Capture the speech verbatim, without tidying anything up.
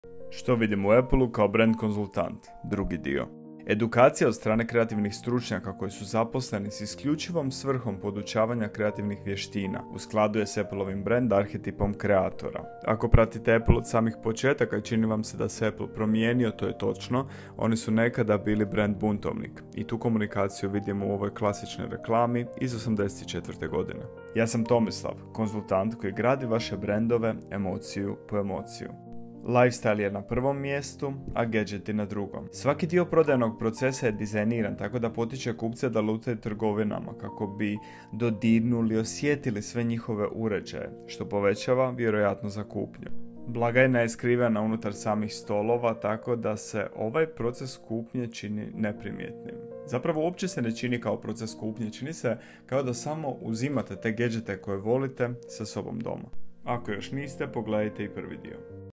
Što vidimo u Appleu kao brand konzultant, drugi dio. Edukacija od strane kreativnih stručnjaka koji su zaposleni s isključivom svrhom podučavanja kreativnih vještina u skladu je s Appleovim brand arhetipom kreatora. Ako pratite Apple od samih početaka i čini vam se da se Apple promijenio, to je točno, oni su nekada bili brand buntovnik i tu komunikaciju vidimo u ovoj klasičnoj reklami iz osamdeset četvrte godine. Ja sam Tomislav, konzultant koji gradi vaše brandove emociju po emociju. Lifestyle je na prvom mjestu, a gadgeti na drugom. Svaki dio prodajnog procesa je dizajniran tako da potiče kupce da lutaju trgovinama kako bi dodirnuli, osjetili sve njihove uređaje, što povećava vjerojatno za kupnju. Blagajna je skrivena unutar samih stolova tako da se ovaj proces kupnje čini neprimjetnim. Zapravo uopće se ne čini kao proces kupnje, čini se kao da samo uzimate te gadgete koje volite sa sobom doma. Ako još niste, pogledajte i prvi dio.